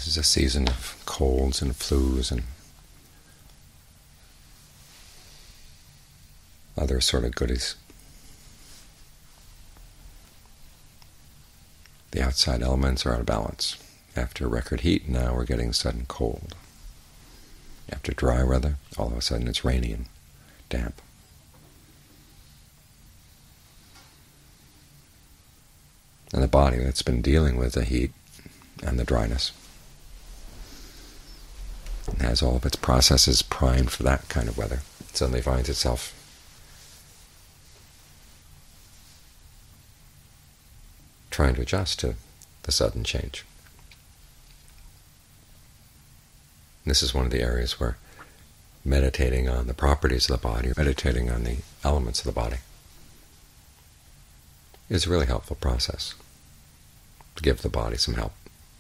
This is a season of colds and flus and other sort of goodies. The outside elements are out of balance. After record heat, now we're getting sudden cold. After dry weather, all of a sudden it's rainy and damp. And the body that's been dealing with the heat and the dryness and has all of its processes primed for that kind of weather, suddenly finds itself trying to adjust to the sudden change. This is one of the areas where meditating on the properties of the body, or meditating on the elements of the body, is a really helpful process to give the body some help.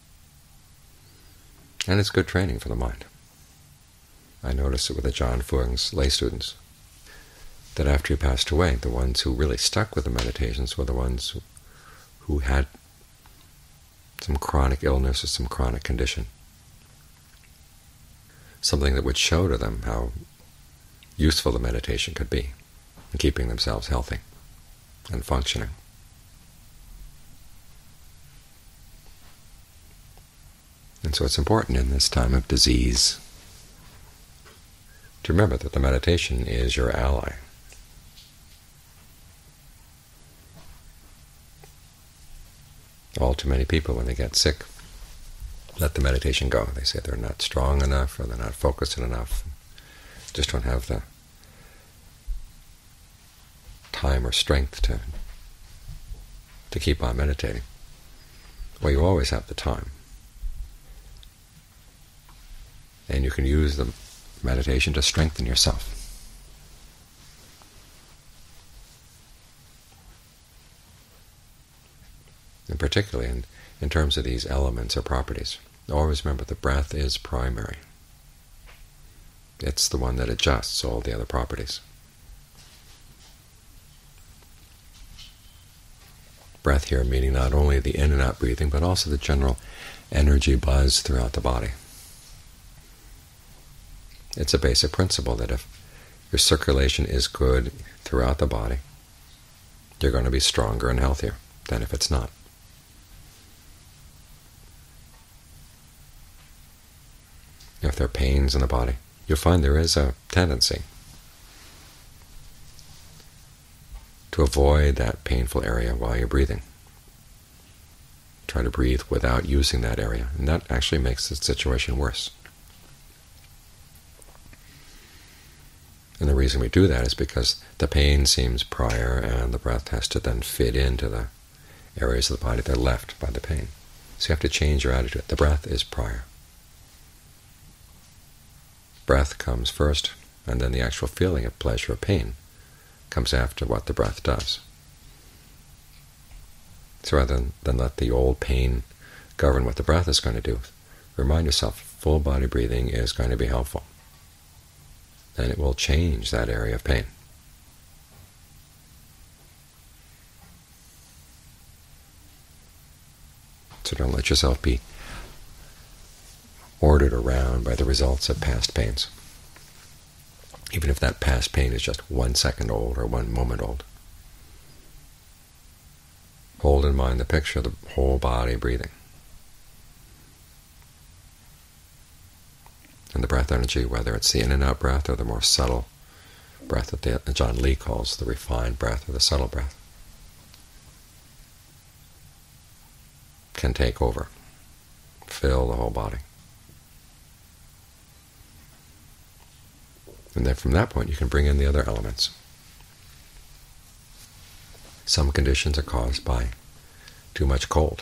And it's good training for the mind. I noticed it with Ajahn Fuang's lay students, that after he passed away, the ones who really stuck with the meditations were the ones who had some chronic illness or some chronic condition, something that would show to them how useful the meditation could be in keeping themselves healthy and functioning. And so it's important in this time of disease to remember that the meditation is your ally. All too many people, when they get sick, let the meditation go. They say they're not strong enough, or they're not focused enough, just don't have the time or strength to keep on meditating. Well, you always have the time. And you can use the meditation to strengthen yourself. And particularly in terms of these elements or properties, always remember the breath is primary. It's the one that adjusts all the other properties. Breath here meaning not only the in and out breathing, but also the general energy buzz throughout the body. It's a basic principle that if your circulation is good throughout the body, you're going to be stronger and healthier than if it's not. If there are pains in the body, you'll find there is a tendency to avoid that painful area while you're breathing. Try to breathe without using that area, and that actually makes the situation worse. And the reason we do that is because the pain seems prior, and the breath has to then fit into the areas of the body that are left by the pain. So you have to change your attitude. The breath is prior. Breath comes first, and then the actual feeling of pleasure or pain comes after what the breath does. So rather than let the old pain govern what the breath is going to do, remind yourself full body breathing is going to be helpful, and it will change that area of pain. So don't let yourself be ordered around by the results of past pains, even if that past pain is just 1 second old or 1 moment old. Hold in mind the picture of the whole body breathing. And the breath energy, whether it's the in and out breath or the more subtle breath that John Lee calls the refined breath or the subtle breath, can take over, fill the whole body. And then from that point you can bring in the other elements. Some conditions are caused by too much cold.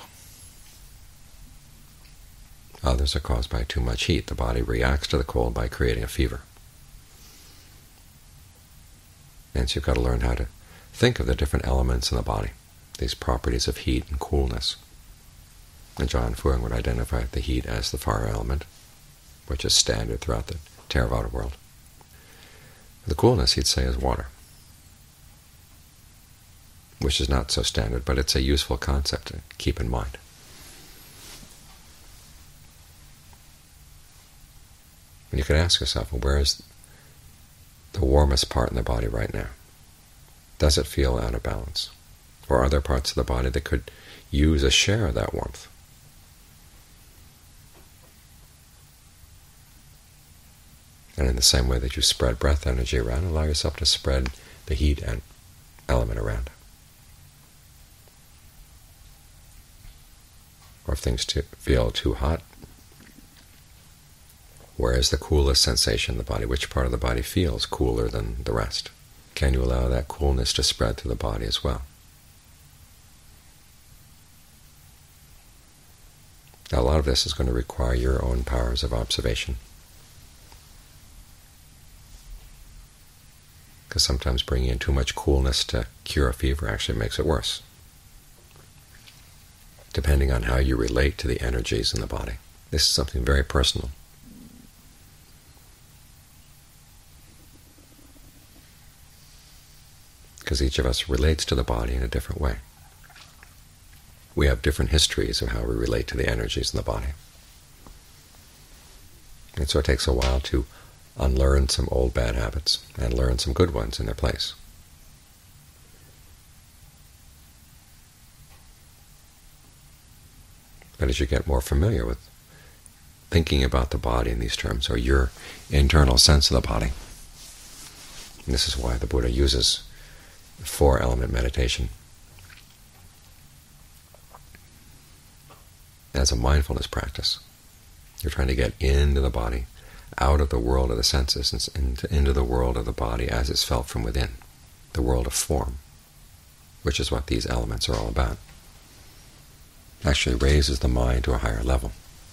Others are caused by too much heat. The body reacts to the cold by creating a fever. And so you've got to learn how to think of the different elements in the body, these properties of heat and coolness. And Ajahn Fuang would identify the heat as the fire element, which is standard throughout the Theravada world. The coolness, he'd say, is water, which is not so standard, but it's a useful concept to keep in mind. And you can ask yourself, well, where is the warmest part in the body right now? Does it feel out of balance? Or are there parts of the body that could use a share of that warmth? And in the same way that you spread breath energy around, allow yourself to spread the heat and element around. Or if things feel too hot, where is the coolest sensation in the body? Which part of the body feels cooler than the rest? Can you allow that coolness to spread through the body as well? Now, a lot of this is going to require your own powers of observation, because sometimes bringing in too much coolness to cure a fever actually makes it worse, depending on how you relate to the energies in the body. This is something very personal. Because each of us relates to the body in a different way. We have different histories of how we relate to the energies in the body. And so it takes a while to unlearn some old bad habits and learn some good ones in their place. But as you get more familiar with thinking about the body in these terms, or your internal sense of the body, and this is why the Buddha uses four-element meditation as a mindfulness practice. You're trying to get into the body, out of the world of the senses, and into the world of the body as it's felt from within, the world of form, which is what these elements are all about. It actually raises the mind to a higher level.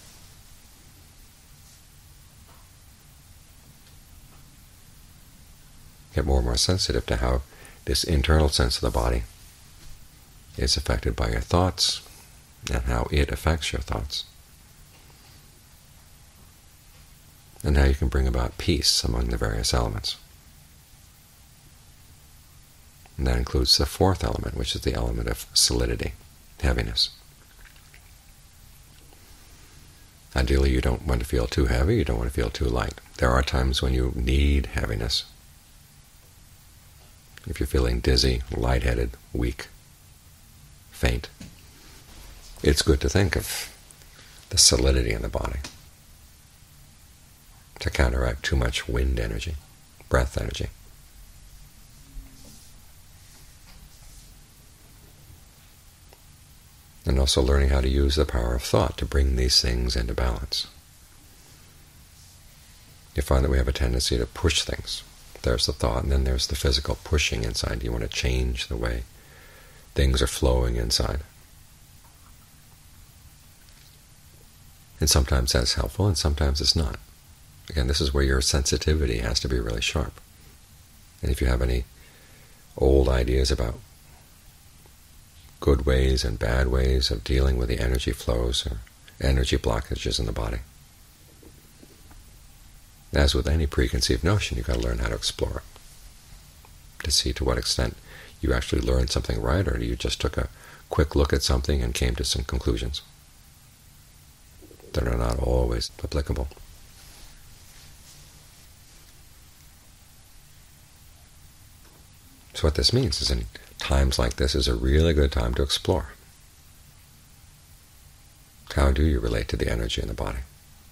Get more and more sensitive to how this internal sense of the body is affected by your thoughts and how it affects your thoughts, and how you can bring about peace among the various elements. And that includes the fourth element, which is the element of solidity, heaviness. Ideally, you don't want to feel too heavy, you don't want to feel too light. There are times when you need heaviness. If you're feeling dizzy, lightheaded, weak, faint, it's good to think of the solidity in the body to counteract too much wind energy, breath energy. And also learning how to use the power of thought to bring these things into balance. You find that we have a tendency to push things. There's the thought, and then there's the physical pushing inside. You want to change the way things are flowing inside. And sometimes that's helpful, and sometimes it's not. Again, this is where your sensitivity has to be really sharp. And if you have any old ideas about good ways and bad ways of dealing with the energy flows or energy blockages in the body, as with any preconceived notion, you've got to learn how to explore it, to see to what extent you actually learned something right, or you just took a quick look at something and came to some conclusions that are not always applicable. So what this means is in times like this is a really good time to explore. How do you relate to the energy in the body?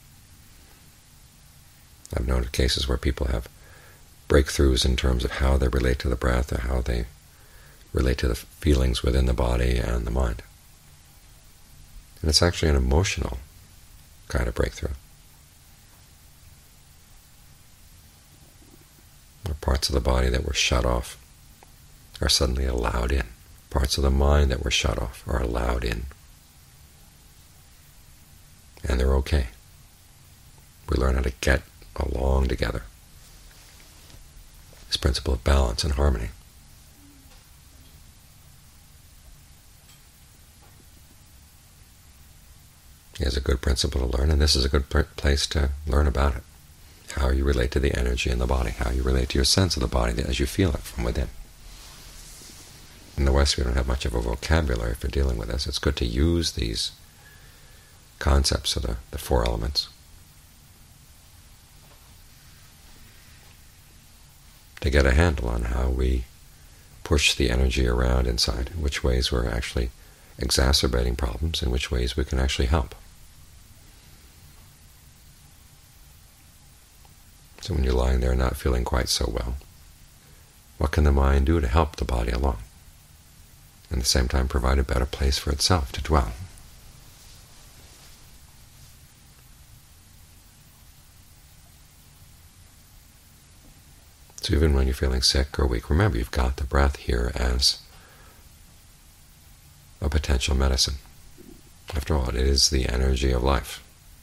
I've known of cases where people have breakthroughs in terms of how they relate to the breath or how they relate to the feelings within the body and the mind. And it's actually an emotional kind of breakthrough, where parts of the body that were shut off are suddenly allowed in. Parts of the mind that were shut off are allowed in. And they're okay. We learn how to get along together. This principle of balance and harmony. Is a good principle to learn, and this is a good place to learn about it. How you relate to the energy in the body, how you relate to your sense of the body as you feel it from within. In the West, we don't have much of a vocabulary for dealing with this. It's good to use these concepts of the four elements to get a handle on how we push the energy around inside, in which ways we're actually exacerbating problems, in which ways we can actually help. So when you're lying there not feeling quite so well, what can the mind do to help the body along, and at the same time provide a better place for itself to dwell? So even when you're feeling sick or weak, remember you've got the breath here as a potential medicine. After all, it is the energy of life.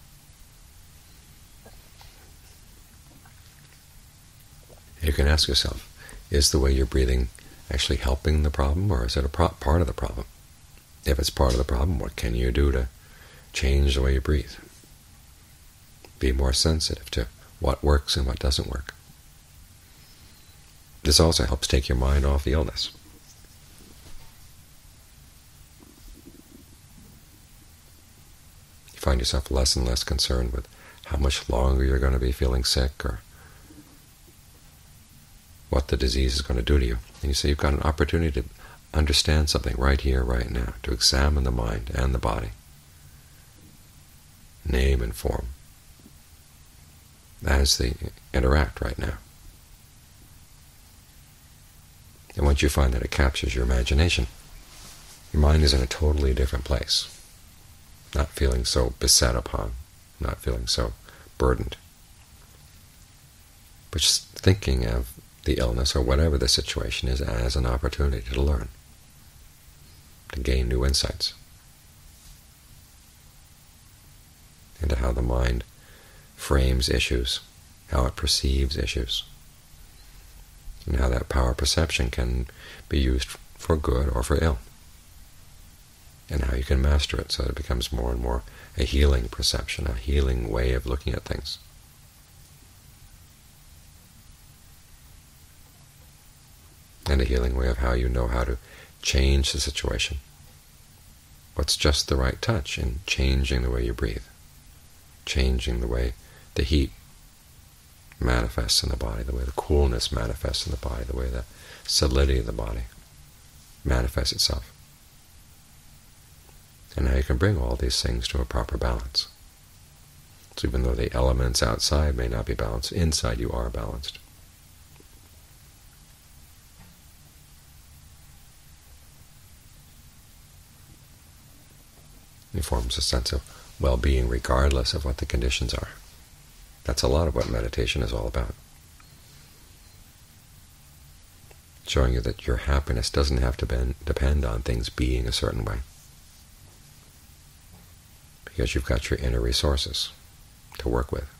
You can ask yourself, is the way you're breathing actually helping the problem, or is it a part of the problem? If it's part of the problem, what can you do to change the way you breathe? Be more sensitive to what works and what doesn't work. This also helps take your mind off the illness. You find yourself less and less concerned with how much longer you're going to be feeling sick or what the disease is going to do to you. And you say you've got an opportunity to understand something right here, right now, to examine the mind and the body, name and form, as they interact right now. And once you find that it captures your imagination, your mind is in a totally different place, not feeling so beset upon, not feeling so burdened, but just thinking of the illness or whatever the situation is as an opportunity to learn, to gain new insights into how the mind frames issues, how it perceives issues, and how that power perception can be used for good or for ill, and how you can master it so that it becomes more and more a healing perception, a healing way of looking at things. And a healing way of how you know how to change the situation. What's just the right touch in changing the way you breathe, changing the way the heat manifests in the body, the way the coolness manifests in the body, the way the solidity of the body manifests itself, and how you can bring all these things to a proper balance. So even though the elements outside may not be balanced, inside you are balanced. It forms a sense of well-being regardless of what the conditions are. That's a lot of what meditation is all about. Showing you that your happiness doesn't have to depend on things being a certain way, because you've got your inner resources to work with.